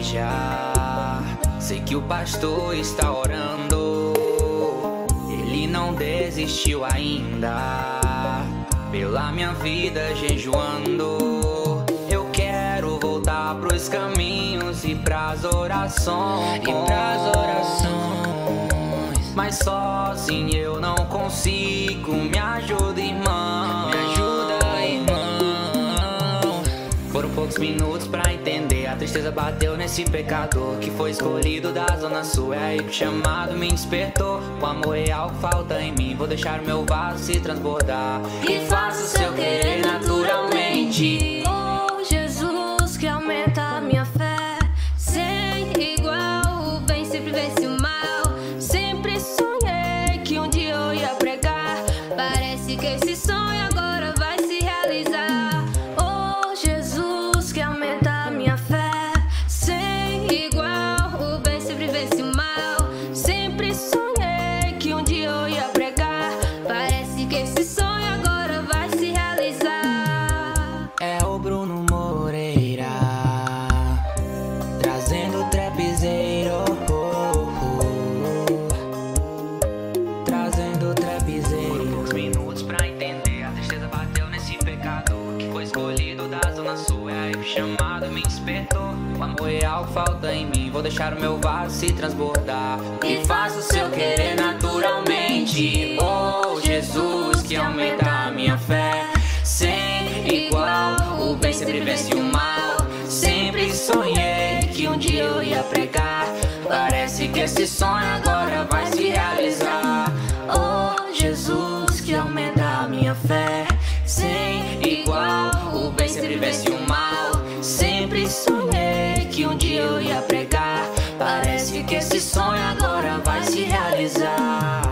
igreja. Sei que o pastor está orando, ele não desistiu ainda. Pela minha vida jejuando, eu quero voltar pros caminhos e pras orações. Mas sozinho eu não consigo, me ajuda, irmão. Foram poucos minutos pra entender, a tristeza bateu nesse pecador que foi escolhido da zona sul. É aí que o chamado me despertou. O amor real que falta em mim, vou deixar o meu vaso se transbordar e faço o seu querer naturalmente. Oh Jesus, que aumenta a minha fé, sem igual, o bem sempre vence o mal. Sempre sonhei que um dia eu ia pregar, parece que esse sonho agora vai se realizar. Oh Jesus, que aumenta a minha fé, sem igual, o bem sempre vence o mal. Sempre sonhei que um dia eu ia pregar, parece que esse sonho agora vai se realizar. É o Bruno Moreira trazendo o trapzeiro, trazendo o trapzeiro. Uns minutos pra entender, a tristeza bateu nesse pecador que foi escolhido da zona sul. É aí que o chamado me despertou. O amor real que falta em mim, vou deixar o meu vaso se transbordar e faço o seu querer naturalmente. Oh Jesus, que aumenta a minha fé, sem igual, o bem sempre vence o mal. Sempre sonhei que um dia eu ia pregar, parece que esse sonho agora vai se realizar. Oh Jesus, que aumenta a minha fé, sem igual, o bem sempre vence o mal. Sempre sonhei que um dia eu ia pregar, parece que esse sonho agora vai se realizar.